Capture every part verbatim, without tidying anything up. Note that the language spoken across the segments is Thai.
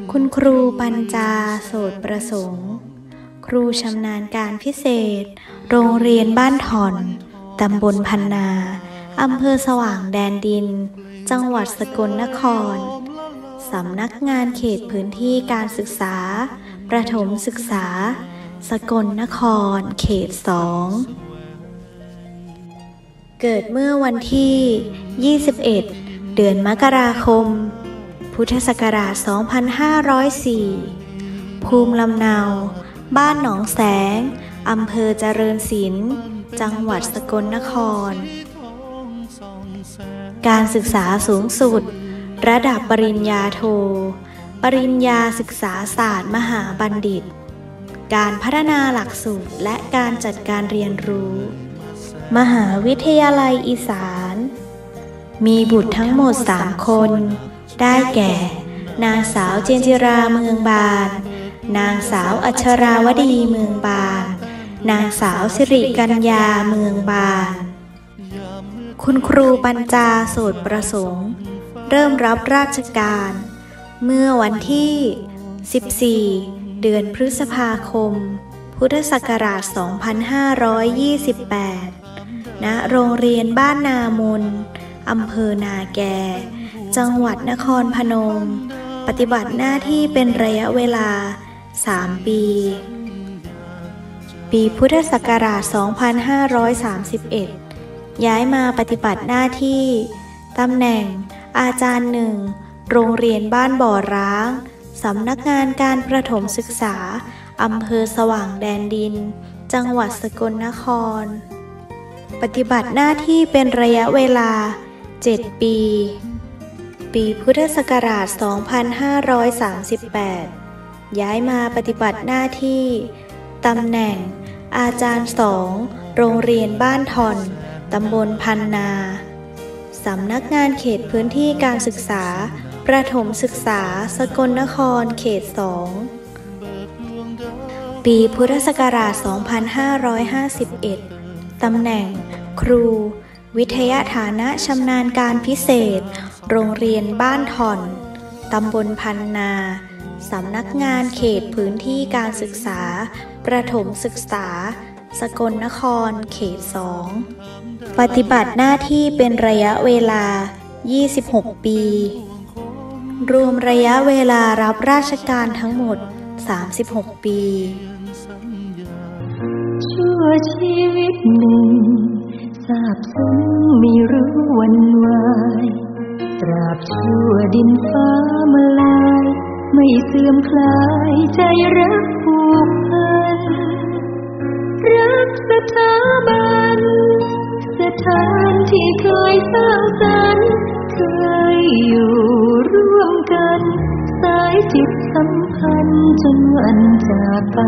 คุณครูปัญจาโสตประสงค์ครูชำนาญการพิเศษโรงเรียนบ้านถ่อนตำบลพันนาอำเภอสว่างแดนดินจังหวัดสกลนครสำนักงานเขตพื้นที่การศึกษาประถมศึกษาสกลนครเขตสองเกิดเมื่อวันที่ยี่สิบเอ็ดเดือนมกราคมพุทธศักราชสองพันห้าร้อยสี่ภูมิลำเนาบ้านหนองแสงอำเภอเจริญศิลป์จังหวัดสกลนครการศึกษาสูงสุดระดับปริญญาโทปริญญาศึกษาศาสตร์มหาบัณฑิตการพัฒนาหลักสูตรและการจัดการเรียนรู้มหาวิทยาลัยอีสานมีบุตรทั้งหมดสามคนได้แก่นางสาวเจนจิราเมืองบานนางสาวอัชราวดีเมืองบานนางสาวสิริกัญญาเมืองบานคุณครูปัญจาโสตประสงค์เริ่มรับราชการเมื่อวันที่สิบสี่เดือนพฤษภาคมพุทธศักราชสองพันห้าร้อยยี่สิบแปดณโรงเรียนบ้านนามนอำเภอนาแกจังหวัดนครพนมปฏิบัติหน้าที่เป็นระยะเวลาสามปีปีพุทธศักราชสองพันห้าร้อยสามสิบเอ็ดย้ายมาปฏิบัติหน้าที่ตำแหน่งอาจารย์หนึ่งโรงเรียนบ้านบ่อร้างสำนักงานการประถมศึกษาอำเภอสว่างแดนดินจังหวัดสกลนครปฏิบัติหน้าที่เป็นระยะเวลาเจ็ดปีปีพุทธศักราชสองพันห้าร้อยสามสิบแปดย้ายมาปฏิบัติหน้าที่ตำแหน่งอาจารย์สองโรงเรียนบ้านถ่อนตำบลพันนาสำนักงานเขตพื้นที่การศึกษาประถมศึกษาสกลนครเขตสองปีพุทธศักราชสองพันห้าร้อยห้าสิบเอ็ดตำแหน่งครูวิทยาฐานะชำนาญการพิเศษโรงเรียนบ้านถ่อนตำบลพันนาสำนักงานเขตพื้นที่การศึกษาประถมศึกษาสกลนครเขตสองปฏิบัติหน้าที่เป็นระยะเวลายี่สิบหกปีรวมระยะเวลารับราชการทั้งหมดสามสิบหกปีชั่วชีวิตหนึ่งทราบซึ้งไม่รู้วันวายตราบชั่วดินฟ้ามาลายไม่เสื่อมคลายใจรักผูกพันรักสถาบันสถานที่เคยสร้างสรรค์เคยอยู่ร่วมกันสายจิตสัมพันธ์จนวันจากไป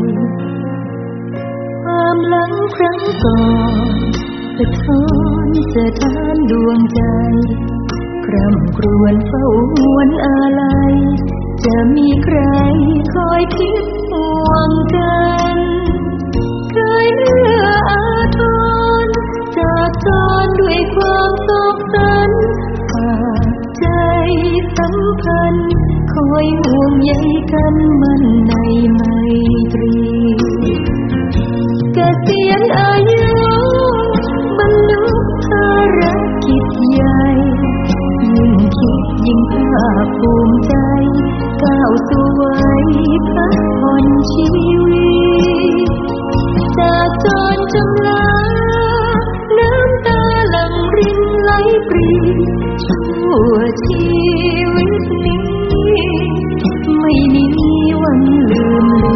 ความหลังครั้งก่อนสะท้อนสะท้านดวงใจคร่ำครวญเฝ้าหวนอาลัยจะมีใครคอยคิดห่วงกันเคยเอื้ออาทรจากจรด้วยความโศกสันฝากใจสัมพันธ์คอยห่วงใยกันมันในไมตรีเกษียณอายุบรรลุภารกิจใหญ่ยิ่งคิดยิ่งภาคภูมิใจก้าวสู่วัยพักผ่อนชีวิตจากจรจำลาน้ำตาหลั่งรินไหลปรีชั่วชีวิตนี้ไม่มีวันลืม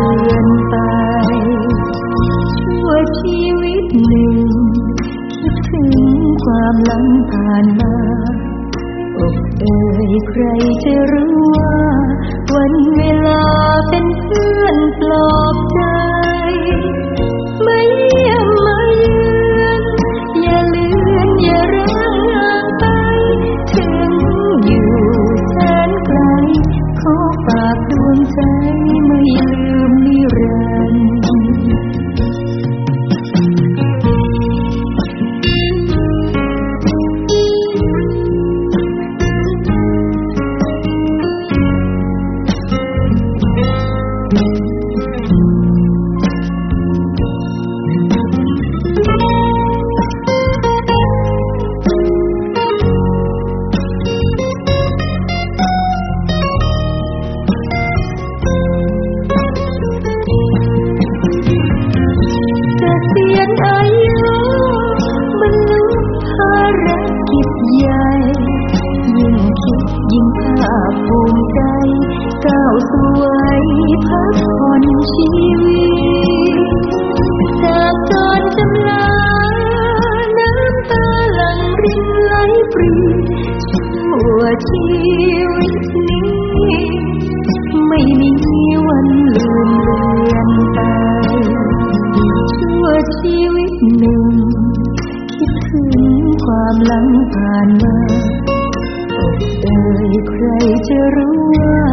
พักผ่อนชีวิตจากตอนจำลาน้ำตาหลั่งรินไหลปรีชั่วชีวิตนี้ไม่มีวันลืมเลือนไปชั่วชีวิตหนึ่งคิดถึงความหลังผ่านมาเอ่ยใครจะรู้ว่า